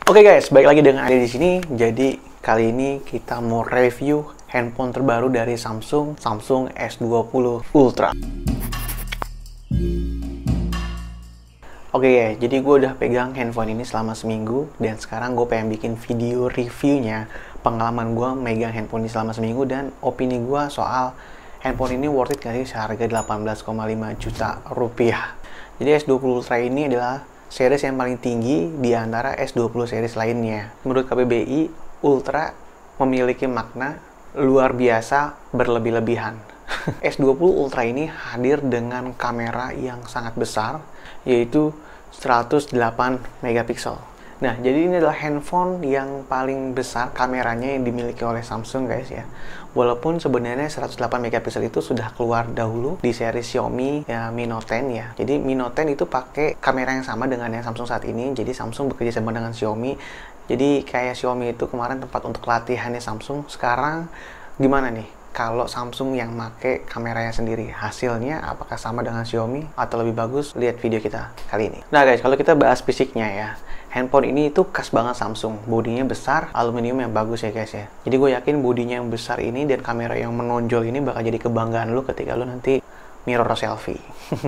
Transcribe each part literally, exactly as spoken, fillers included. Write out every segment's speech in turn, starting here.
Oke guys, balik lagi dengan Ade di sini. Jadi kali ini kita mau review handphone terbaru dari Samsung, Samsung S dua puluh Ultra. Oke ya, jadi gue udah pegang handphone ini selama seminggu dan sekarang gue pengen bikin video reviewnya, pengalaman gue megang handphone ini selama seminggu dan opini gue soal handphone ini worth it gak sih seharga delapan belas koma lima juta rupiah. Jadi S dua puluh Ultra ini adalah series yang paling tinggi di antara S dua puluh series lainnya. Menurut K B B I, Ultra memiliki makna luar biasa berlebih-lebihan. S dua puluh Ultra ini hadir dengan kamera yang sangat besar, yaitu seratus delapan megapiksel. Nah, jadi ini adalah handphone yang paling besar kameranya yang dimiliki oleh Samsung guys ya. Walaupun sebenarnya seratus delapan megapiksel itu sudah keluar dahulu di seri Xiaomi ya, Mi Note sepuluh ya. Jadi Mi Note sepuluh itu pakai kamera yang sama dengan yang Samsung saat ini. Jadi Samsung bekerja sama dengan Xiaomi. Jadi kayak Xiaomi itu kemarin tempat untuk latihannya Samsung. Sekarang gimana nih? Kalau Samsung yang make kameranya sendiri, hasilnya apakah sama dengan Xiaomi atau lebih bagus? Lihat video kita kali ini. Nah guys, kalau kita bahas fisiknya ya, handphone ini itu khas banget Samsung. Bodinya besar, aluminium yang bagus ya guys ya. Jadi gue yakin bodinya yang besar ini dan kamera yang menonjol ini bakal jadi kebanggaan lu ketika lu nanti mirror selfie.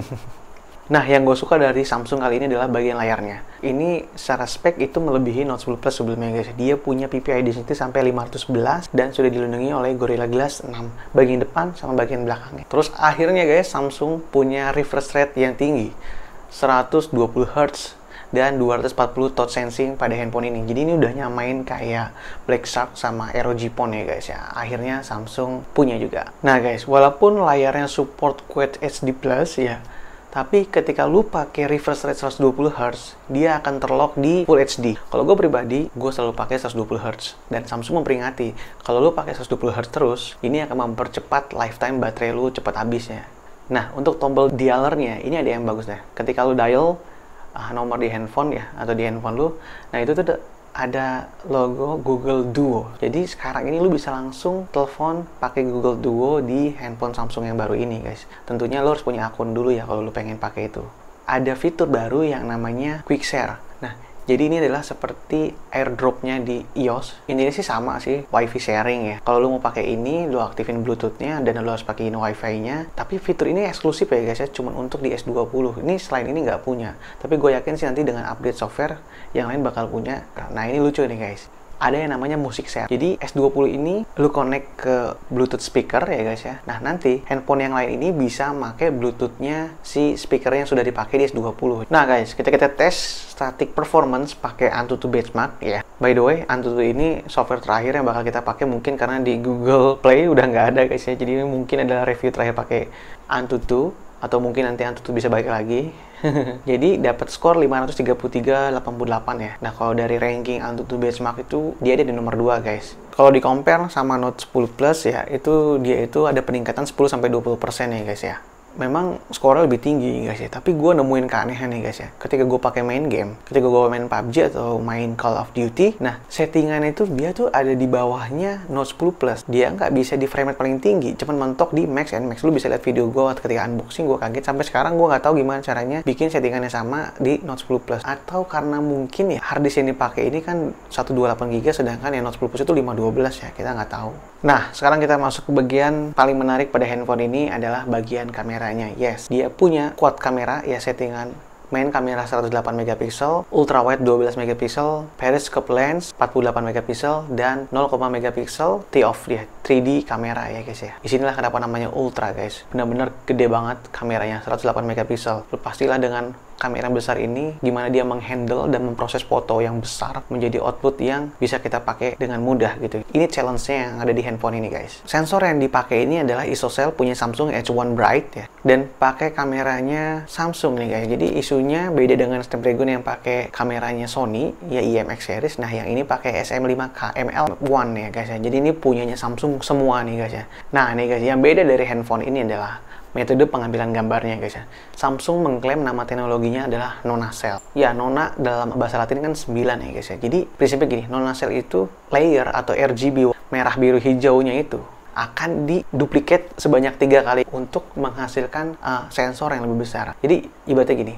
Nah, yang gue suka dari Samsung kali ini adalah bagian layarnya. Ini secara spek itu melebihi Note sepuluh Plus sebelumnya guys. Dia punya P P I Density sampai lima ratus sebelas dan sudah dilindungi oleh Gorilla Glass enam bagian depan sama bagian belakangnya. Terus akhirnya guys, Samsung punya refresh rate yang tinggi, seratus dua puluh hertz dan dua ratus empat puluh touch sensing pada handphone ini. Jadi ini udah nyamain kayak Black Shark sama R O G Phone ya guys ya. Akhirnya Samsung punya juga. Nah guys, walaupun layarnya support Quad H D plus ya, tapi ketika lu pakai refresh rate seratus dua puluh hertz, dia akan terlock di Full H D. Kalau gue pribadi, gue selalu pakai seratus dua puluh hertz. Dan Samsung memperingati, kalau lu pakai seratus dua puluh hertz terus, ini akan mempercepat lifetime baterai lu cepat habisnya. Nah, untuk tombol dialernya, ini ada yang bagus deh. Ketika lu dial uh, nomor di handphone ya, atau di handphone lu, nah itu tuh ada logo Google Duo. Jadi sekarang ini lu bisa langsung telepon pakai Google Duo di handphone Samsung yang baru ini guys. Tentunya lu harus punya akun dulu ya kalau lu pengen pakai itu. Ada fitur baru yang namanya Quick Share. Nah, jadi ini adalah seperti airdropnya di iOS. Ini sih sama sih, wifi sharing ya. Kalau lu mau pakai ini, lu aktifin Bluetooth-nya dan lu harus pakai wifi-nya. Tapi fitur ini eksklusif ya guys ya, cuma untuk di S dua puluh. Ini selain ini nggak punya. Tapi gue yakin sih nanti dengan update software, yang lain bakal punya. Nah ini lucu nih guys. Ada yang namanya Music Share. Jadi S dua puluh ini lu connect ke Bluetooth speaker ya guys ya. Nah nanti handphone yang lain ini bisa pakai Bluetooth-nya si speaker yang sudah dipakai di S dua puluh. Nah guys, kita kita tes static performance pakai Antutu Benchmark ya. By the way, Antutu ini software terakhir yang bakal kita pakai mungkin karena di Google Play udah nggak ada guys ya. Jadi mungkin adalah review terakhir pakai Antutu, atau mungkin nanti Antutu bisa balik lagi. Jadi dapat skor lima ratus tiga puluh tiga koma delapan puluh delapan ya. Nah, kalau dari ranking Antutu Benchmark itu dia ada di nomor dua guys. Kalau di compare sama Note sepuluh Plus ya, itu dia itu ada peningkatan sepuluh sampai dua puluh persen ya guys ya. Memang skornya lebih tinggi guys ya, tapi gue nemuin keanehan nih guys ya. Ketika gue pakai main game, ketika gue main P U B G atau main Call of Duty, nah settingannya itu dia tuh ada di bawahnya Note sepuluh Plus. Dia nggak bisa di frame rate paling tinggi, cuman mentok di max and max. Lu bisa lihat video gue ketika unboxing, gue kaget sampai sekarang gue nggak tahu gimana caranya bikin settingannya sama di Note sepuluh Plus. Atau karena mungkin ya harddisk yang dipakai ini kan seratus dua puluh delapan giga, sedangkan yang Note sepuluh Plus itu lima ratus dua belas ya, kita nggak tahu. Nah, sekarang kita masuk ke bagian paling menarik pada handphone ini adalah bagian kameranya. Yes, dia punya quad kamera ya, settingan main kamera seratus delapan megapiksel, ultra wide dua belas megapiksel, periscope lens empat puluh delapan megapiksel dan nol koma megapiksel T-off dia, tiga D kamera ya guys ya. Disinilah kenapa namanya ultra guys. Benar-benar gede banget kameranya, seratus delapan megapiksel. Pastilah dengan kamera besar ini gimana dia menghandle dan memproses foto yang besar menjadi output yang bisa kita pakai dengan mudah gitu. Ini challenge-nya yang ada di handphone ini guys. Sensor yang dipakai ini adalah ISOCELL punya Samsung H satu Bright ya, dan pakai kameranya Samsung nih guys. Jadi isunya beda dengan Snapdragon yang pakai kameranya Sony ya, I M X series. Nah yang ini pakai S M lima K M L satu ya guys ya. Jadi ini punyanya Samsung semua nih guys ya. Nah nih guys, yang beda dari handphone ini adalah metode pengambilan gambarnya guys ya. Samsung mengklaim nama teknologinya adalah Nona Cell. Ya, Nona dalam bahasa Latin kan sembilan ya guys ya. Jadi prinsipnya gini, Nona Cell itu layer atau R G B merah biru hijaunya itu akan diduplikat sebanyak tiga kali untuk menghasilkan uh, sensor yang lebih besar. Jadi ibaratnya gini,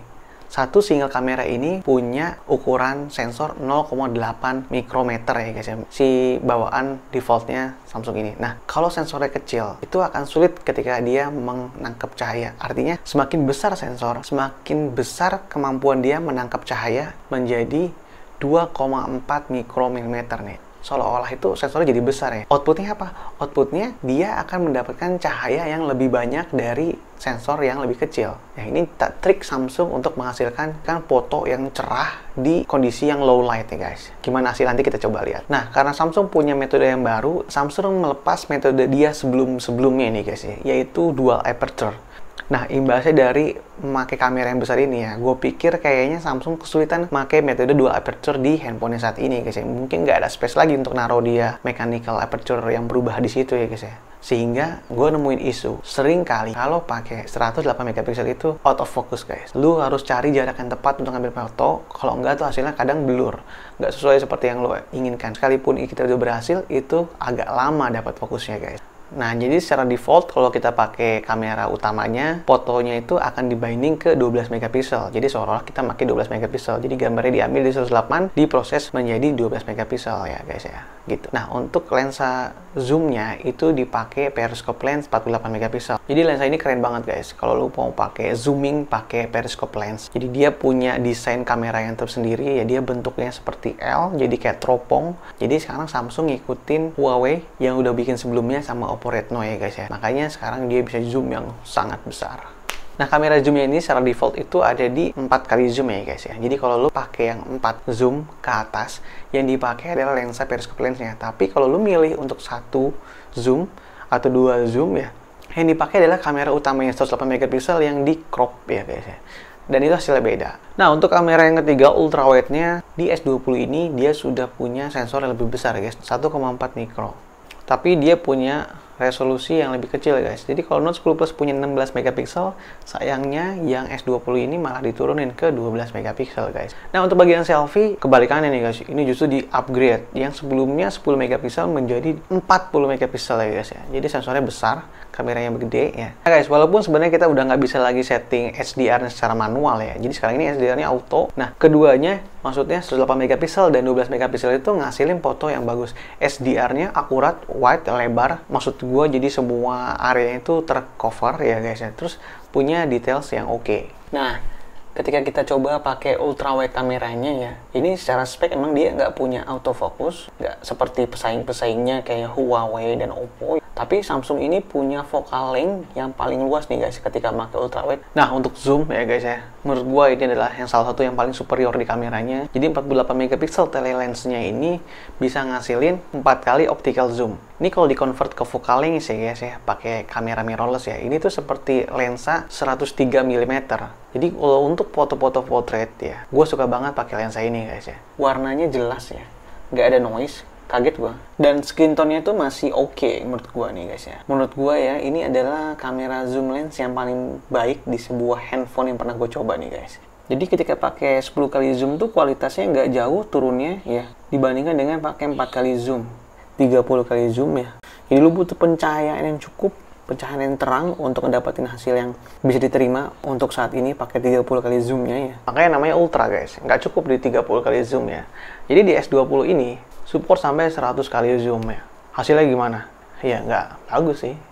Satu single kamera ini punya ukuran sensor nol koma delapan mikrometer ya guys ya. Si bawaan defaultnya Samsung ini. Nah, kalau sensornya kecil, itu akan sulit ketika dia menangkap cahaya. Artinya, semakin besar sensor, semakin besar kemampuan dia menangkap cahaya menjadi dua koma empat mikrometer nih. Seolah-olah itu sensornya jadi besar ya. Outputnya apa? Outputnya dia akan mendapatkan cahaya yang lebih banyak dari sensor yang lebih kecil. Nah, ini trik Samsung untuk menghasilkan kan foto yang cerah di kondisi yang low light ya guys. Gimana hasil nanti kita coba lihat. Nah, karena Samsung punya metode yang baru, Samsung melepas metode dia sebelum-sebelumnya ini guys ya, yaitu dual aperture. Nah, imbasnya dari memakai kamera yang besar ini ya, gue pikir kayaknya Samsung kesulitan memakai metode dual aperture di handphone saat ini guys ya. Mungkin nggak ada space lagi untuk naruh dia mechanical aperture yang berubah di situ ya guys ya. Sehingga gue nemuin isu, sering kali kalau pakai seratus delapan megapiksel itu out of focus guys. Lu harus cari jarak yang tepat untuk ngambil foto, kalau enggak tuh hasilnya kadang blur. Nggak sesuai seperti yang lo inginkan. Sekalipun kita udah berhasil, itu agak lama dapat fokusnya guys. Nah, jadi secara default kalau kita pakai kamera utamanya, fotonya itu akan dibinding ke dua belas megapiksel. Jadi seolah-olah kita pakai dua belas megapiksel. Jadi gambarnya diambil di seratus delapan, diproses menjadi dua belas megapiksel ya guys ya. Gitu. Nah, untuk lensa zoomnya itu dipakai periscope lens empat puluh delapan megapiksel. Jadi lensa ini keren banget guys. Kalau lu mau pakai zooming pakai periscope lens. Jadi dia punya desain kamera yang tersendiri ya, dia bentuknya seperti L, jadi kayak teropong. Jadi sekarang Samsung ngikutin Huawei yang udah bikin sebelumnya sama Oppo Reno ya guys ya. Makanya sekarang dia bisa zoom yang sangat besar. Nah, kamera zoomnya ini secara default itu ada di empat kali zoom ya guys ya. Jadi kalau lu pakai yang empat zoom ke atas, yang dipakai adalah lensa periscope lensnya. Tapi kalau lu milih untuk satu zoom atau dua zoom ya, yang dipakai adalah kamera utamanya seratus delapan megapiksel yang di crop ya guys ya. Dan itu hasilnya beda. Nah, untuk kamera yang ketiga ultrawide-nya di S dua puluh ini dia sudah punya sensor yang lebih besar guys, satu koma empat mikro. Tapi dia punya resolusi yang lebih kecil guys. Jadi kalau Note sepuluh Plus punya enam belas megapiksel, sayangnya yang S dua puluh ini malah diturunin ke dua belas megapiksel guys. Nah, untuk bagian selfie kebalikannya nih guys. Ini justru di upgrade. Yang sebelumnya sepuluh megapiksel menjadi empat puluh megapiksel ya guys ya. Jadi sensornya besar, kameranya gede ya. Nah guys, walaupun sebenarnya kita udah nggak bisa lagi setting H D R-nya secara manual ya. Jadi sekarang ini H D R-nya auto. Nah, keduanya maksudnya seratus delapan megapiksel dan dua belas megapiksel itu ngasilin foto yang bagus. H D R-nya akurat, wide, lebar. Maksud gue jadi semua area itu tercover ya guys ya. Terus punya details yang oke. Okay. Nah, ketika kita coba pakai ultrawide kameranya ya, ini secara spek emang dia nggak punya autofocus, nggak seperti pesaing-pesaingnya kayak Huawei dan Oppo. Tapi Samsung ini punya focal length yang paling luas nih guys ketika pakai ultrawide. Nah, untuk zoom ya guys ya, menurut gua ini adalah yang salah satu yang paling superior di kameranya. Jadi empat puluh delapan megapiksel telelensnya ini bisa ngasilin empat kali optical zoom. Ini kalau di-convert ke focal length ya guys ya, pakai kamera mirrorless ya. Ini tuh seperti lensa seratus tiga milimeter. Jadi kalau untuk foto-foto portrait ya, gue suka banget pakai lensa ini guys ya. Warnanya jelas ya, nggak ada noise. Kaget gue. Dan skin tone-nya itu masih oke okay, menurut gue nih guys ya. Menurut gue ya, ini adalah kamera zoom lens yang paling baik di sebuah handphone yang pernah gue coba nih guys. Jadi ketika pakai sepuluh kali zoom tuh kualitasnya nggak jauh turunnya ya, dibandingkan dengan pakai empat kali zoom, tiga puluh kali zoom ya. Jadi lu butuh pencahayaan yang cukup, pencahayaan yang terang untuk mendapatkan hasil yang bisa diterima untuk saat ini pakai tiga puluh kali zoomnya ya. Makanya namanya ultra guys, nggak cukup di tiga puluh kali zoom ya. Jadi di S dua puluh ini support sampai seratus kali zoom ya. Hasilnya gimana? Ya nggak bagus sih.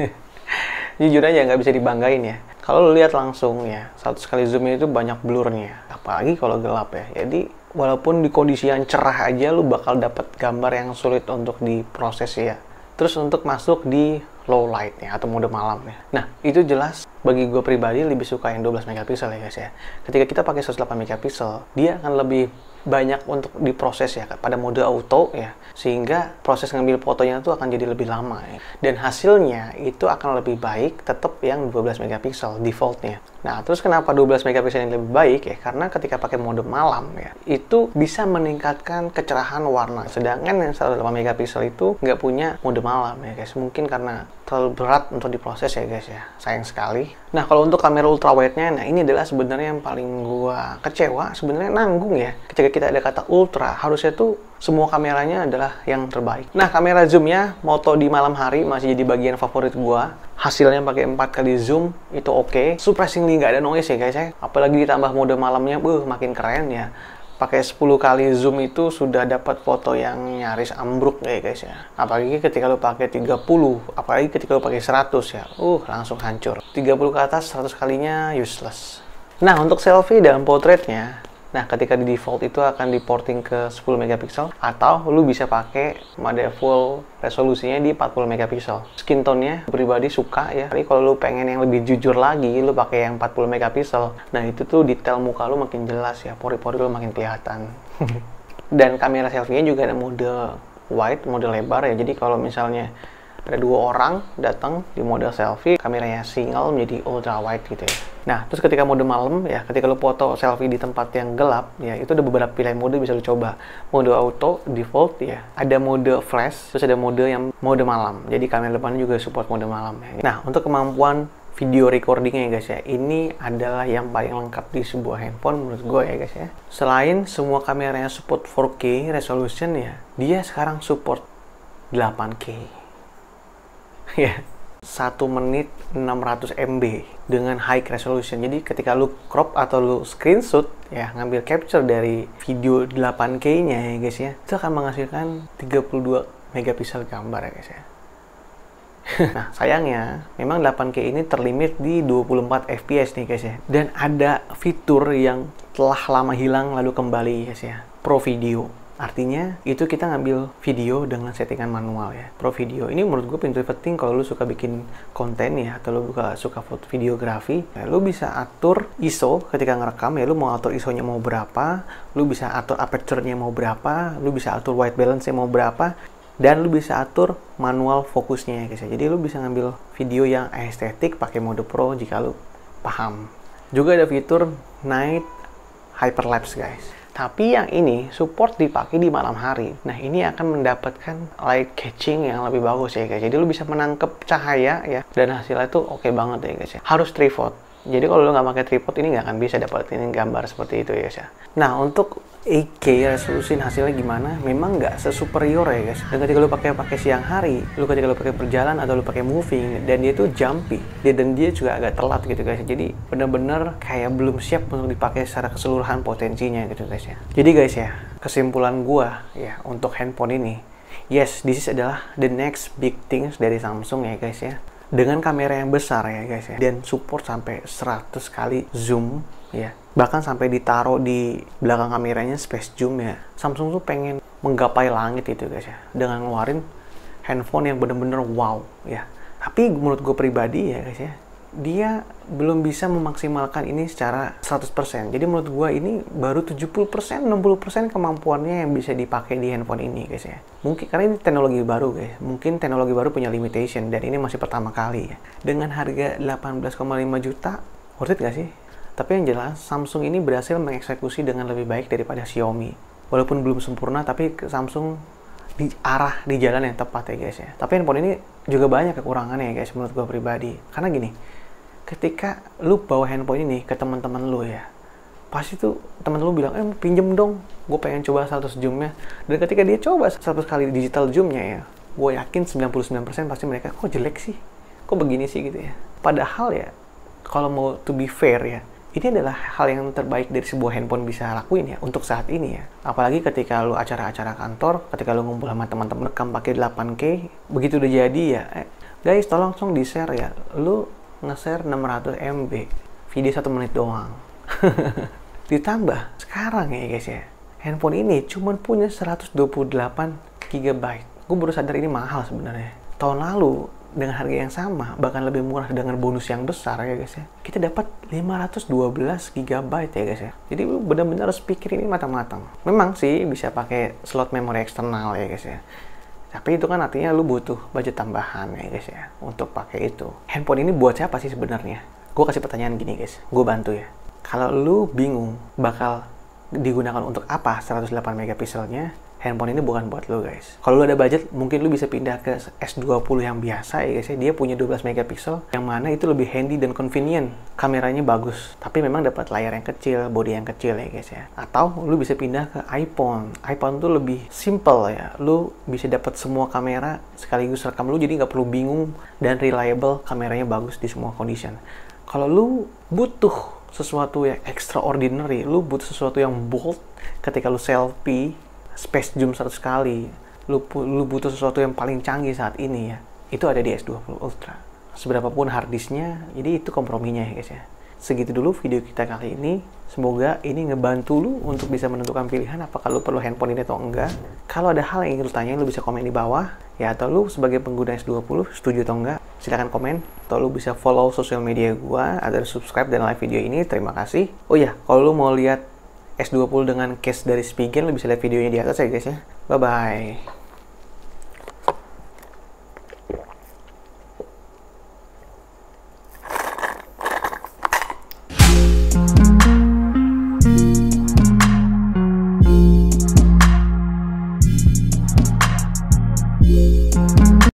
Jujur aja nggak bisa dibanggain ya. Kalau lu lihat langsung ya, seratus kali zoom itu banyak blurnya. Apalagi kalau gelap ya. Jadi walaupun di kondisi yang cerah aja lu bakal dapat gambar yang sulit untuk diproses ya. Terus untuk masuk di low light ya, atau mode malam ya. Nah, itu jelas bagi gue pribadi lebih suka yang dua belas megapiksel ya guys ya. Ketika kita pakai seratus delapan megapiksel, dia akan lebih banyak untuk diproses ya pada mode auto ya, sehingga proses ngambil fotonya itu akan jadi lebih lama ya. Dan hasilnya itu akan lebih baik tetap yang dua belas megapiksel defaultnya. Nah, terus kenapa dua belas megapiksel yang lebih baik ya? Karena ketika pakai mode malam ya, itu bisa meningkatkan kecerahan warna. Sedangkan yang seratus delapan megapiksel itu nggak punya mode malam ya guys. Mungkin karena terlalu berat untuk diproses ya guys ya, sayang sekali. Nah kalau untuk kamera ultrawide-nya, nah ini adalah sebenarnya yang paling gua kecewa, sebenarnya nanggung ya. Ketika kita ada kata ultra, harusnya tuh semua kameranya adalah yang terbaik. Nah kamera zoomnya, moto di malam hari masih jadi bagian favorit gua. Hasilnya pakai empat kali zoom itu oke. Okay. Surprisingly nggak ada noise ya guys ya. Apalagi ditambah mode malamnya, buh makin keren ya. Pakai sepuluh kali zoom itu sudah dapat foto yang nyaris ambruk ya guys ya. Apalagi ketika lo pakai tiga puluh, apalagi ketika lo pakai seratus ya. Uh, langsung hancur. tiga puluh ke atas, seratus kalinya useless. Nah, untuk selfie dan portraitnya, nah ketika di default itu akan di porting ke sepuluh megapiksel atau lu bisa pakai mode full resolusinya di empat puluh megapiksel. Skin tone-nya pribadi suka ya. Tapi kalau lu pengen yang lebih jujur lagi, lu pakai yang empat puluh megapiksel. Nah, itu tuh detail muka lu makin jelas ya, pori-pori lu makin kelihatan. Dan kamera selfie-nya juga ada mode wide, mode lebar ya. Jadi kalau misalnya ada dua orang datang di mode selfie, kameranya single menjadi ultra wide gitu ya. Nah, terus ketika mode malam ya, ketika lu foto selfie di tempat yang gelap ya, itu ada beberapa pilihan mode bisa lu coba. Mode auto, default ya, ada mode flash, terus ada mode yang mode malam. Jadi kamera depannya juga support mode malam ya. Nah, untuk kemampuan video recordingnya ya guys ya, ini adalah yang paling lengkap di sebuah handphone menurut gue ya guys ya. Selain semua kameranya support four K resolution ya, dia sekarang support delapan K. Ya, satu menit enam ratus M B dengan high resolution. Jadi ketika lu crop atau lu screenshot ya, ngambil capture dari video delapan K-nya ya guys ya, itu akan menghasilkan tiga puluh dua megapiksel gambar ya guys ya. Nah, sayangnya memang delapan K ini terlimit di dua puluh empat F P S nih guys ya. Dan ada fitur yang telah lama hilang lalu kembali guys ya, Pro Video. Artinya, itu kita ngambil video dengan settingan manual ya. Pro Video ini menurut gue pintu penting kalau lu suka bikin konten ya, atau lu suka, suka foto videografi, ya, lu bisa atur I S O ketika ngerekam ya, lu mau atur I S O-nya mau berapa, lu bisa atur aperture-nya mau berapa, lu bisa atur white balance-nya mau berapa, dan lu bisa atur manual fokusnya ya guys ya. Jadi lu bisa ngambil video yang estetik pakai mode Pro jika lu paham. Juga ada fitur Night Hyperlapse guys. Tapi yang ini support dipakai di malam hari. Nah, ini akan mendapatkan light catching yang lebih bagus ya guys. Jadi lu bisa menangkap cahaya ya, dan hasilnya itu oke okay banget ya guys ya. Harus tripod. Jadi kalau lu nggak pakai tripod ini nggak akan bisa dapetin gambar seperti itu ya guys ya. Nah, untuk eight K resolusi hasilnya gimana? Memang nggak sesuperior ya guys. Dan ketika lu pakai pakai siang hari, lu ketika lu pakai perjalanan atau lu pakai moving, dan dia tuh jumpy, dia, dan dia juga agak telat gitu guys. Jadi bener-bener kayak belum siap untuk dipakai secara keseluruhan potensinya gitu guys ya. Jadi guys ya, kesimpulan gua ya untuk handphone ini, yes, this is adalah the next big things dari Samsung ya guys ya. Dengan kamera yang besar ya guys ya, dan support sampai seratus kali zoom ya, bahkan sampai ditaruh di belakang kameranya space zoom ya. Samsung tuh pengen menggapai langit itu guys ya, dengan ngeluarin handphone yang bener-bener wow ya. Tapi menurut gue pribadi ya guys ya, dia belum bisa memaksimalkan ini secara seratus persen. Jadi menurut gue ini baru tujuh puluh persen, enam puluh persen kemampuannya yang bisa dipakai di handphone ini guys ya. Mungkin karena ini teknologi baru guys. Mungkin teknologi baru punya limitation dan ini masih pertama kali ya. Dengan harga delapan belas koma lima juta, worth it gak sih? Tapi yang jelas Samsung ini berhasil mengeksekusi dengan lebih baik daripada Xiaomi. Walaupun belum sempurna, tapi Samsung di arah di jalan yang tepat ya guys ya. Tapi handphone ini juga banyak kekurangannya ya guys menurut gue pribadi. Karena gini, ketika lu bawa handphone ini ke teman-teman lu ya, pasti tuh teman lu bilang, eh pinjem dong, gue pengen coba seratus zoomnya. Dan ketika dia coba seratus kali digital zoomnya ya, gue yakin sembilan puluh sembilan persen pasti mereka, kok jelek sih, kok begini sih gitu ya. Padahal ya, kalau mau to be fair ya, ini adalah hal yang terbaik dari sebuah handphone bisa lakuin ya untuk saat ini ya. Apalagi ketika lu acara-acara kantor, ketika lu ngumpul sama teman-teman rekam pakai delapan K, begitu udah jadi ya, eh, guys tolong langsung di share ya, lu nge-share enam ratus M B video satu menit doang. Ditambah sekarang ya guys ya, handphone ini cuma punya seratus dua puluh delapan giga byte. Gue baru sadar ini mahal sebenarnya. Tahun lalu dengan harga yang sama, bahkan lebih murah dengan bonus yang besar ya guys ya, kita dapat lima ratus dua belas giga byte ya guys ya. Jadi lu benar-benar harus pikir ini matang-matang. Memang sih bisa pakai slot memori eksternal ya guys ya, tapi itu kan artinya lu butuh budget tambahan ya guys ya untuk pakai itu. Handphone ini buat siapa sih sebenarnya? Gue kasih pertanyaan gini guys, gue bantu ya. Kalau lu bingung bakal digunakan untuk apa seratus delapan megapikselnya, handphone ini bukan buat lo guys. Kalau lo ada budget, mungkin lo bisa pindah ke S dua puluh yang biasa ya guys ya. Dia punya dua belas megapiksel, yang mana itu lebih handy dan convenient. Kameranya bagus, tapi memang dapat layar yang kecil, body yang kecil ya guys ya. Atau lo bisa pindah ke iPhone. iPhone tuh lebih simple ya. Lo bisa dapat semua kamera sekaligus rekam lo, jadi nggak perlu bingung, dan reliable, kameranya bagus di semua condition. Kalau lo butuh sesuatu yang extraordinary, lo butuh sesuatu yang bold ketika lo selfie, space zoom seratus kali, lu, lu butuh sesuatu yang paling canggih saat ini ya, itu ada di S dua puluh Ultra. Seberapapun harddisknya, jadi itu komprominya ya guys ya. Segitu dulu video kita kali ini. Semoga ini ngebantu lu untuk bisa menentukan pilihan apakah lu perlu handphone ini atau enggak. Kalau ada hal yang ingin lu tanya, lu bisa komen di bawah ya, atau lu sebagai pengguna S dua puluh setuju atau enggak, silahkan komen. Atau lu bisa follow sosial media gua, ada subscribe dan like video ini. Terima kasih. Oh ya, kalau lu mau lihat S dua puluh dengan case dari Spigen, lo bisa lihat videonya di atas ya guys ya. Bye bye.